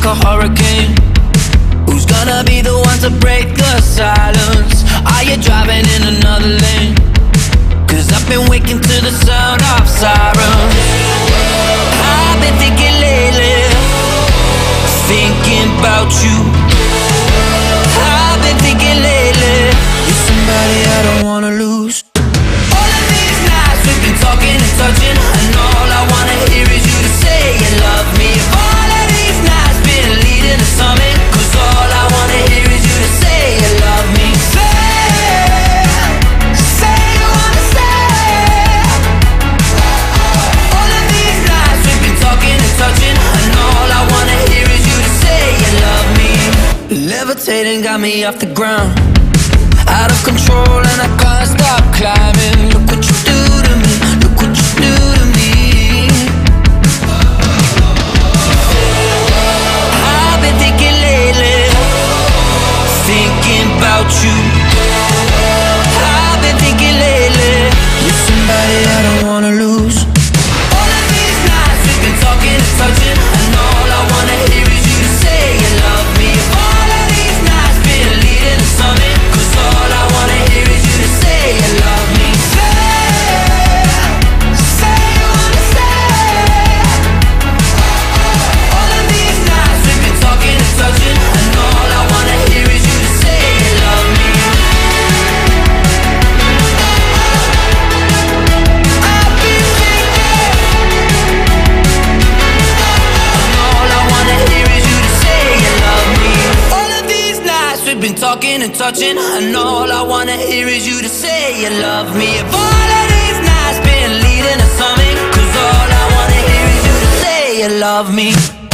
a hurricane. Who's gonna be the one to break the silence? Are you driving in another lane? Cause I've been waking to the sound of sirens. I've been thinking lately, thinking about you. I've been thinking lately, you're somebody I don't wanna lose. All of these nights we've been talking and touching, and all I wanna hear is you to say you love me. All of these nights been leading to something, cause all I wanna hear is you to say you love me. Say you wanna say. All of these nights we've been talking and touching, and all I wanna hear is you to say you love me. Levitating got me off the ground, out of control and I can't stop climbing. Look what you do to me, look what you do to me. I've been thinking lately, thinking about you. I've been thinking lately, you're somebody I don't wanna lose. All of these nights we've been talking and touching, and all I wanna hear is you to say you love me. All of these nights been leading to something, cause all I wanna hear is you to say you love me. Say you wanna say. All of these nights we've been talking and touching, and all I wanna hear is you to say you love me. I've been thinking, and all I wanna hear is you to say you love me. All of these nights we've been talking and touching, and all I wanna hear is you to say you love me. If all of these nights been leading to something, cause all I wanna hear is you to say you love me.